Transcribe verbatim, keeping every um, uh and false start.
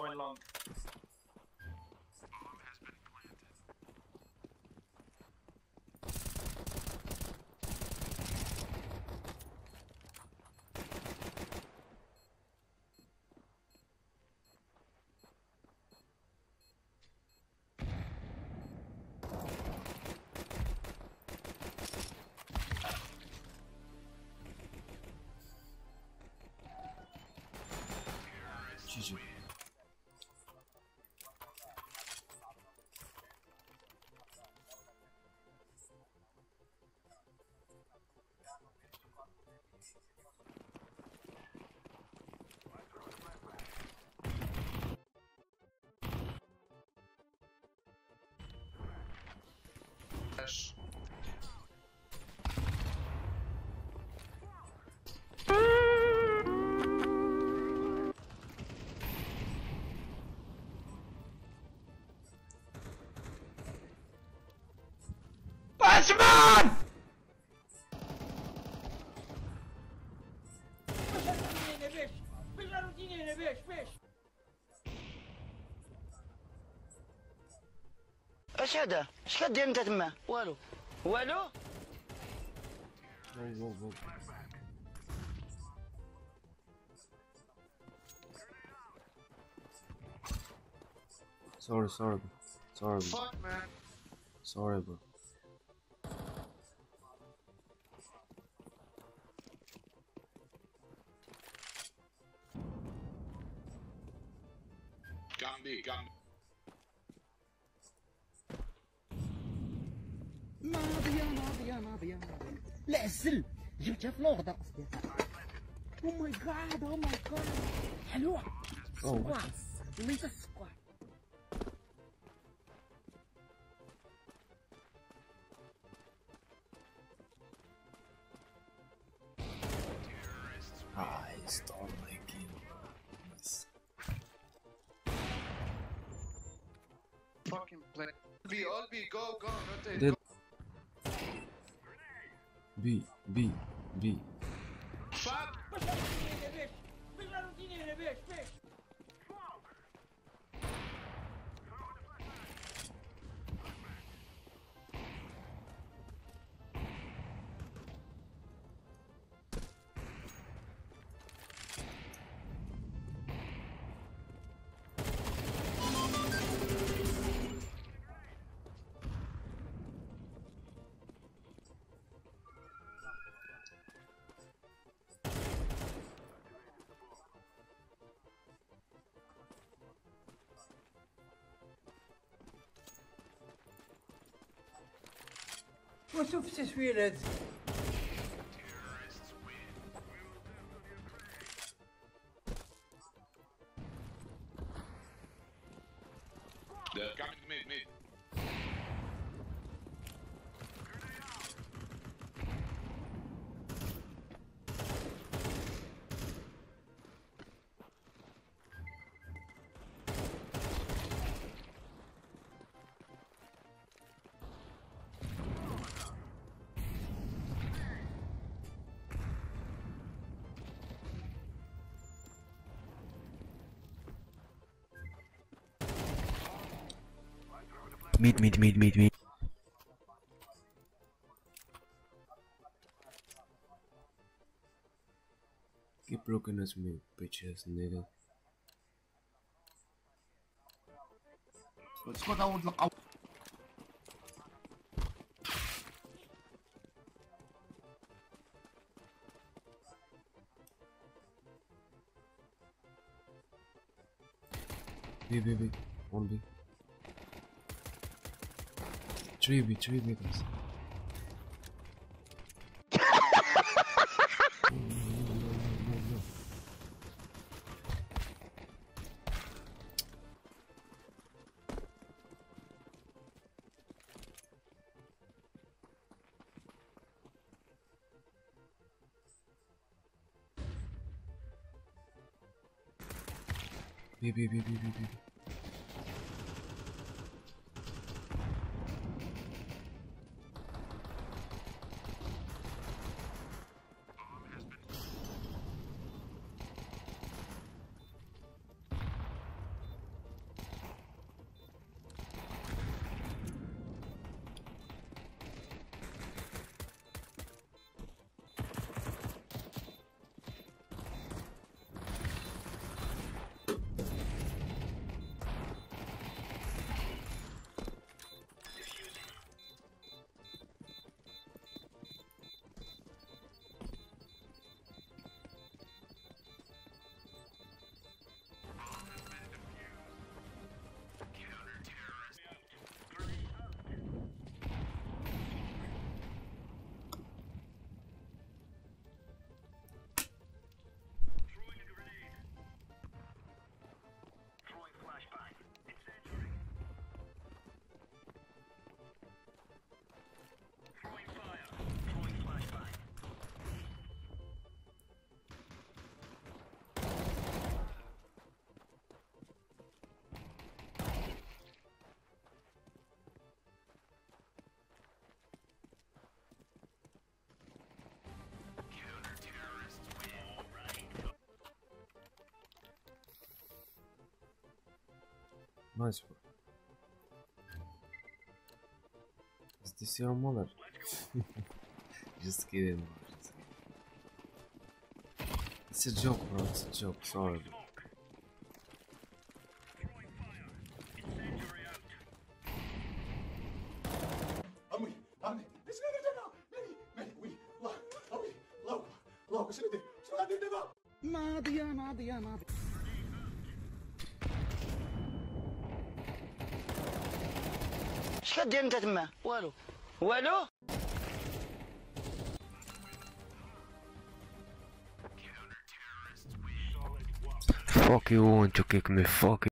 going long. G G. Yes. Batman! اش هذا؟ اش كدير انت تما؟ والو والو. Sorry, sorry, bro. Sorry, bro. Fuck, man. Sorry, bro. Gambi, Gambi. ناضية ناضية ناضية ناضية. لا عسل جبتها في الوغدة قصدي. او ماي جاد او ماي جاد حلوة. سكوار وليت السكوار. Ah, I stole my game. Nice. Fucking play. B, all B, go, go, rotate. Dead. Go. B, B, B. Fuck! وشوف التسويل هذا. They're coming mid, mid. Mid, mid, mid, mid, mid. Keep looking at me, bitches, nigga. اسكت اود لقاو. B, B, B. One B. Three B, three B, guys. No, no, no, no. B, B, B, B, B, B. Nice one. Is this your mother? Just kidding, bro. Just kidding. It's a joke, bro. It's a joke. Sorry. ناضية ناضية ناضية. اش كدير انت تما؟ والو والو. Fuck you want to kick me, fuck